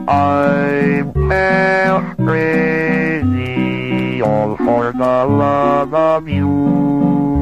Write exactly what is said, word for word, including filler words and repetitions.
I'm half crazy, all for the love of you.